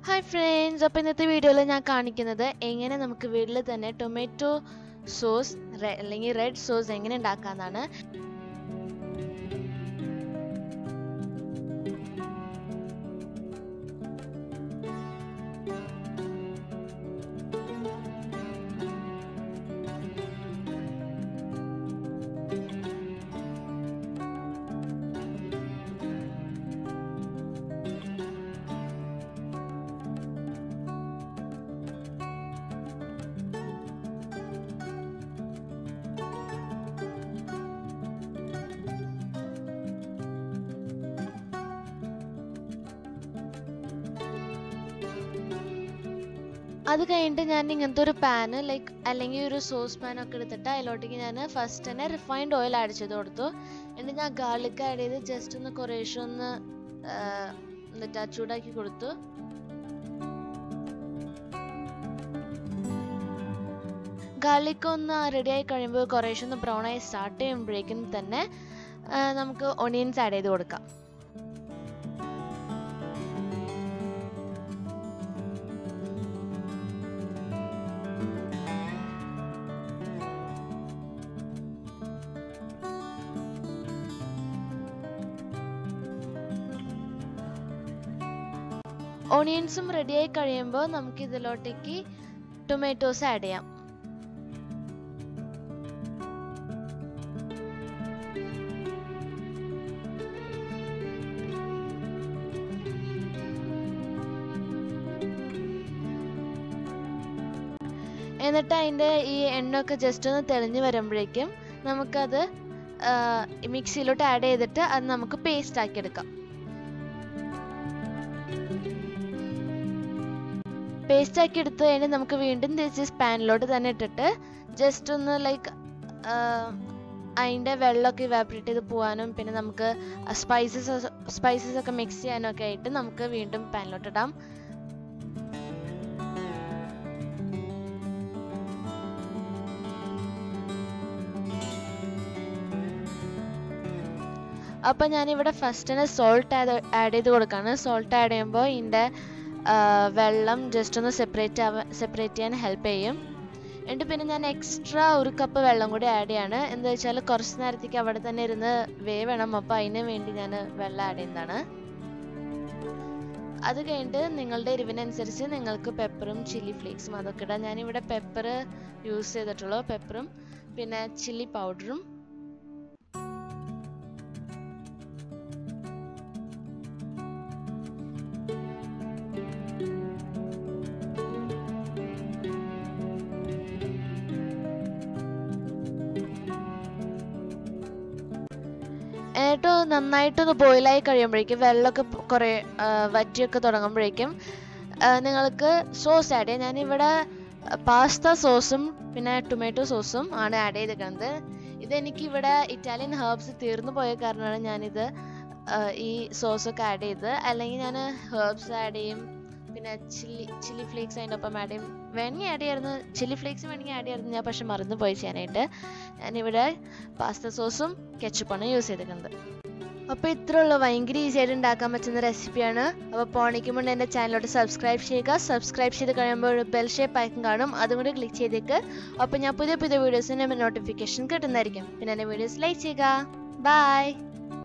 Hi friends, അപ്പോൾ ഇന്നത്തെ വീഡിയോയിൽ ഞാൻ കാണിക്കുന്നത് എങ്ങനെ നമുക്ക് വീട്ടിൽ തന്നെ ടൊമാറ്റോ സോസ് അല്ലെങ്കിൽ റെഡ് സോസ് എങ്ങനെ ഉണ്ടാക്കാമെന്നാണ്. അത് കഴിഞ്ഞിട്ട് ഞാൻ ഇങ്ങനത്തെ ഒരു പാന് അല്ലെങ്കിൽ ഒരു സോസ് പാനൊക്കെ എടുത്തിട്ട് അതിലോട്ടേക്ക് ഞാൻ ഫസ്റ്റ് തന്നെ റിഫൈൻഡ് ഓയിൽ ആഡ് ചെയ്ത് കൊടുത്തു. എന്നിട്ട് ഞാൻ ഗാർലിക് ആഡ് ചെയ്ത് ജസ്റ്റ് ഒന്ന് കുറേശ്ശെ ഒന്ന് എന്നിട്ട് ചൂടാക്കി കൊടുത്തു. ഗാർലിക് ഒന്ന് റെഡി ആയി കഴിയുമ്പോൾ കുറേശ്ശെ ഒന്ന് ബ്രൗൺ ആയി സ്റ്റാർട്ട് ചെയ്യുമ്പോഴേക്കും തന്നെ നമുക്ക് ഒണിയൻസ് ആഡ് ചെയ്ത് കൊടുക്കാം. ഓണിയൻസും റെഡി ആയി കഴിയുമ്പോൾ നമുക്ക് ഇതിലോട്ടേക്ക് ടൊമാറ്റോസ് ആഡ് ചെയ്യാം. എന്നിട്ട് അതിൻ്റെ ഈ എണ്ണയൊക്കെ ജസ്റ്റ് ഒന്ന് തെളിഞ്ഞ് വരുമ്പോഴേക്കും നമുക്കത് മിക്സിയിലോട്ട് ആഡ് ചെയ്തിട്ട് അത് നമുക്ക് പേസ്റ്റ് ആക്കി എടുക്കാം. പേസ്റ്റ് ആക്കി എടുത്തു കഴിഞ്ഞാൽ നമുക്ക് വീണ്ടും തിരിച്ച് പാനിലോട്ട് തന്നെ ഇട്ടിട്ട് ജസ്റ്റ് ഒന്ന് അതിൻ്റെ വെള്ളമൊക്കെ ഇവാപറേറ്റ് ചെയ്ത് പോകാനും പിന്നെ നമുക്ക് സ്പൈസസ് ഒക്കെ മിക്സ് ചെയ്യാനും ഒക്കെ ആയിട്ട് നമുക്ക് വീണ്ടും പാനിലോട്ട് ഇടാം. അപ്പം ഞാനിവിടെ ഫസ്റ്റ് തന്നെ സോൾട്ട് ആഡ് ചെയ്ത് കൊടുക്കുകയാണ്. സോൾട്ട് ആഡ് ചെയ്യുമ്പോൾ ഇതിൻ്റെ വെള്ളം ജസ്റ്റ് ഒന്ന് സെപ്പറേറ്റ് ചെയ്യാൻ ഹെൽപ്പ് ചെയ്യും. എന്നിട്ട് പിന്നെ ഞാൻ എക്സ്ട്രാ ഒരു കപ്പ് വെള്ളം കൂടി ആഡ് ചെയ്യാണ്. എന്താ വെച്ചാൽ കുറച്ച് നേരത്തേക്ക് അവിടെ തന്നെ ഇരുന്ന് വേവണം. അപ്പോൾ അതിന് വേണ്ടി ഞാൻ വെള്ളം ആഡ് ചെയ്യുന്നതാണ്. അത് കഴിഞ്ഞിട്ട് നിങ്ങളുടെ എരിവിനനുസരിച്ച് നിങ്ങൾക്ക് പെപ്പറും ചില്ലി ഫ്ലേക്സും അതൊക്കെ ഇടാം. ഞാനിവിടെ പെപ്പർ യൂസ് ചെയ്തിട്ടുള്ളൂ, പെപ്പറും പിന്നെ ചില്ലി പൗഡറും. എന്നിട്ട് നന്നായിട്ടൊന്ന് ബോയിലായി കഴിയുമ്പോഴേക്കും വെള്ളമൊക്കെ കുറേ വറ്റിയൊക്കെ തുടങ്ങുമ്പോഴേക്കും നിങ്ങൾക്ക് സോസ് ആഡ് ചെയ്യാം. ഞാനിവിടെ പാസ്ത സോസും പിന്നെ ടൊമാറ്റോ സോസും ആണ് ആഡ് ചെയ്തിരിക്കുന്നത്. ഇതെനിക്കിവിടെ ഇറ്റാലിയൻ ഹെർബ്സ് തീർന്നു പോയ കാരണമാണ് ഞാനിത് ഈ സോസൊക്കെ ആഡ് ചെയ്ത്. അല്ലെങ്കിൽ ഞാൻ ഹെർബ്സ് ആഡ് ചെയ്യും, പിന്നെ ചില്ലി ഫ്ലേക്സ് അതിൻ്റെ ഒപ്പം ആഡ് ചെയ്യും. വേണമെങ്കിൽ ആഡ് ചെയ്യായിരുന്നു, ചില്ലി ഫ്ലേക്സ് വേണമെങ്കിൽ ആഡ് ചെയ്യായിരുന്നു, ഞാൻ പക്ഷെ മറന്നു പോയി ചെയ്യാനായിട്ട്. ഞാനിവിടെ പാസ്ത സോസും കെച്ചപ്പാണ് യൂസ് ചെയ്തിരിക്കുന്നത്. അപ്പോൾ ഇത്രയുള്ള ഭയങ്കര ഈസി ആയിട്ട് ഉണ്ടാക്കാൻ പറ്റുന്ന റെസിപ്പിയാണ്. അപ്പോൾ പോണിക്ക് മുന്നേ എൻ്റെ ചാനലോട്ട് സബ്സ്ക്രൈബ് ചെയ്യുക. സബ്സ്ക്രൈബ് ചെയ്ത് കഴിയുമ്പോൾ ഒരു ബെൽ ഷേപ്പ് ഐക്കൺ കാണും, അതും കൂടി ക്ലിക്ക് ചെയ്തേക്ക്. അപ്പോൾ ഞാൻ പുതിയ വീഡിയോസിന് നോട്ടിഫിക്കേഷൻ കിട്ടുന്നതായിരിക്കും. പിന്നെ എൻ്റെ വീഡിയോസ് ലൈക്ക് ചെയ്യുക. ബൈ.